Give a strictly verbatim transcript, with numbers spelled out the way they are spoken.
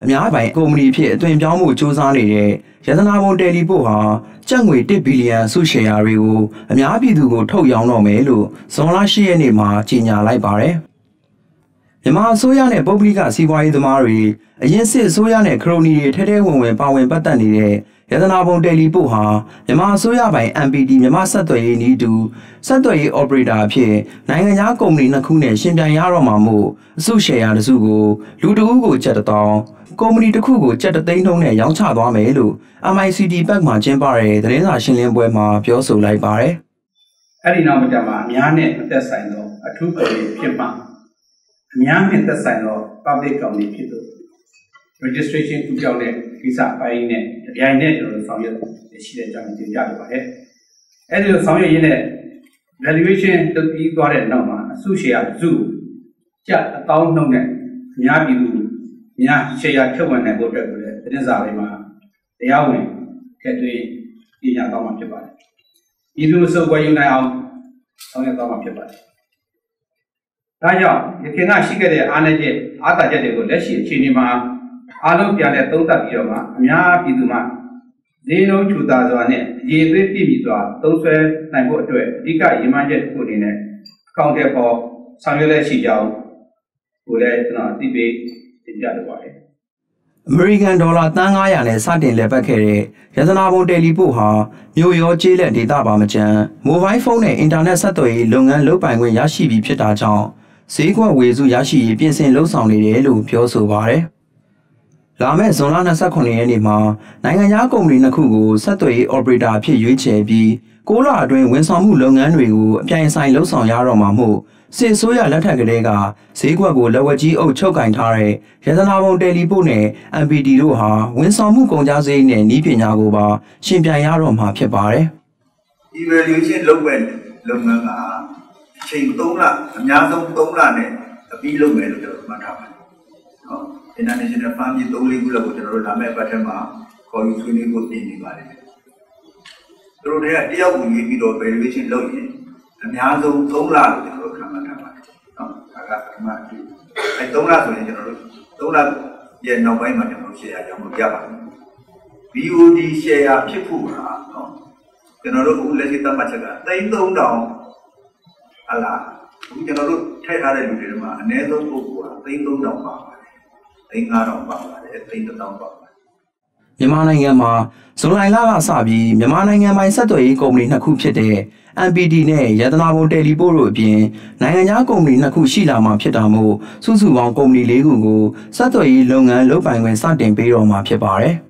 များပိုင်ကုမ္ပဏီဖြစ်အသွင်ပြောင်းမှုစူးစမ်းနေတဲ့ရတနာဘုံတယ်လီပို့ဟာကျပ်ငွေတစ်ဘီလီယံစုရှယ်ယာတွေကိုအများပြည်သူကိုထုတ်ရောင်းတော့မယ်လို့ဇွန်လ၈ရက်နေ့မှာကြေညာလိုက်ပါတယ်။မြန်မာအစိုးရနဲ့ပုဂ္ဂလိကစီးပွားရေးသမားတွေအရင်စစ်အစိုးရနဲ့ခရိုနီတွေထဲထဲဝင်ဝင်ပါဝင်ပတ်သက်နေတဲ့ရတနာဘုံတယ်လီပို့ဟာမြန်မာအစိုးရပိုင် M P D မြန်မာဆက်သွယ်ရေးနီးတူဆက်သွယ်ရေး operator အဖြစ်နိုင်ငံခြားကုမ္ပဏီနှစ်ခုနဲ့ရှင်ပြိုင်ရတော့မှာမို့အစုရှယ်ယာတစုကိုလူတဦးကိုကျပ်တစ်သောင်းကုမ္ပဏီတစ်ခုကိုကျပ်တစ်သိန်းနှုန်းနဲ့ရောင်းချသွားမယ်လို့ M I C D ဘက်မှကျင်းပတဲ့သတင်းစာရှင်းလင်းပွဲမှာပြောဆိုလိုက်ပါတယ်။အဲ့ဒီနောက်မှာအများနဲ့အသက်ဆိုင်သောအထူးကုမ္ပဏီဖြစ်မှအများနဲ့သက်ဆိုင်သော public company ဖြစ်လို့ registration ကူးကြောင်းတဲ့ကိစ္စပိုင်းနဲ့အပြိုင်နဲ့ကျွန်တော်ဆောင်ရွက်ရှိတဲ့အကြောင်းတင်ပြလိုပါတယ်။အဲ့ဒီလိုဆောင်ရွက်ရင်းနဲ့ valuation တုပ်ပြီးသွားတဲ့နောက်မှာအစုရှယ်ယာစုကျပ်အသောင်းနှုန်းနဲ့အများပြည်သူများရှယ်ယာထုတ်ဝင်နိုင်ဖို့အတွက်ကိုလည်းသတင်းစာတွေမှာတရားဝင်ထည့်သွင်းပြညာတော့မှာဖြစ်ပါတယ်။ဒီလိုစုပ်ဝယ်ယူနိုင်အောင်ဆောင်ရွက်တော့မှာဖြစ်ပါတယ်။ဒါကြောင့်ယခင်ကရှိခဲ့တဲ့အားနည်းချက်အားသာချက်တွေကိုလက်ရှိအခြေအနေမှာအားလုံးပြန်လဲသုံးသပ်ပြီးတော့မှအများပြည်သူမှာဈေးနှုန်းချူတာစွာနဲ့ရေသွေးပြည့်ပြီးစွာသုံးဆွဲနိုင်ဖို့အတွက်အဓိကရည်မှန်းချက်တစ်ခုအနေနဲ့အကောင့်တွေပေါ်ဆောင်ရွက်လက်ရှိကြောင်းကိုလည်းကျွန်တော်အသိပေးတင်ပြလိုပါတယ်အမေရိကန်ဒေါ်လာတန်း၅ရာနဲ့စတင်လည်ပတ်ခဲ့တဲ့ရတနာဘုံတယ်လီပို့ဟာမြို့ရောကျေးလက်ဒေသပါမကျန်မိုဘိုင်းဖုန်းနဲ့အင်တာနက်ဆက်သွယ်ရေးလုပ်ငန်းလုပ်ပိုင်ခွင့်ရရှိပြီးဖြစ်တာကြောင့်ဈေးကွက်ဝေစုရရှိရေးပြင်ဆင်လှုပ်ဆောင်နေတယ်လို့ပြောဆိုပါတယ်။လာမယ့်ဇွန်လ၂၉ရက်နေ့မှာနိုင်ငံခြားကုမ္ပဏီနှစ်ခုကိုဆက်သွယ်ရေး operator အဖြစ်ရွေးချယ်ပြီးကိုးလအတွင်းဝန်ဆောင်မှုလုပ်ငန်းတွေကိုအပြိုင်ဆိုင်လှုပ်ဆောင်ရတော့မှာမို့စစ်ဆိုးရလက်ထက်ကလေးကဈေးကွက်ကိုလက်ဝက်ကြီးအုပ်ချုပ်ကင်ထားတဲ့ရတနာဘုံတယ်လီပို့နဲ့ M P D တို့ဟာဝန်ဆောင်မှုကုန်ကျစရိတ်နဲ့နည်းပညာကိုပါရှင်ပြိုင်ရတော့မှာဖြစ်ပါတယ်။ evaluation လုပ်မဲ့လုပ်ငန်းကအချိန်၃လအများဆုံး၃လနဲ့အပြီးလုပ်မယ်လို့ကျွန်တော်မှတ်ထားပါတယ်။နော် international firm ကြီး၃လေးခုလောက်ကိုကျွန်တော်တို့လာမယ့်ပတ်ထက်မှာခေါ်ယူဆွေးနွေးဖို့ပြင်နေပါတယ်။သူတို့တွေကတယောက်ကိုရေးပြီးတော့ valuation လုပ်ရင်အများဆုံး၃လလို့ကျွန်တော်တို့ခံမှတ်ထားပါတယ်။နော်ဒါကပထမအဖြစ်အဲ၃လဆိုရင်ကျွန်တော်တို့၃လရဲ့နောက်ပိုင်းမှာကျွန်တော်တို့ share ရအောင်ပြပါတယ်။ V O D share ဖြစ်ဖို့ဟာနော်ကျွန်တော်တို့အခုလက်ရှိသတ်မှတ်ချက်ကသိန်း၃တောင်ဟလာအခုကျွန်တော်တို့ထည့်ထားတဲ့လူတွေမှာအနည်းဆုံးပုဂ္ဂိုလ်ကသိန်း၃တောင်ပါပါတယ်သိန်း၅တောင်ပါပါတယ်သိန်း၁တောင်ပါပါတယ်မြန်မာနိုင်ငံမှာဇွန်လလကစပြီးမြန်မာနိုင်ငံပိုင်ဆက်သွယ်ရေးကုမ္ပဏီနှစ်ခုဖြစ်တဲ့ M P D နဲ့ရတနာဘုံတယ်လီပို့တို့အပြင်နိုင်ငံခြားကုမ္ပဏီနှစ်ခုရှိလာမှာဖြစ်တာမို့စုစုပေါင်းကုမ္ပဏီ၄ခုကိုဆက်သွယ်ရေးလုပ်ငန်းလုပ်ပိုင်ခွင့်စတင်ပေးတော့မှာဖြစ်ပါတယ်။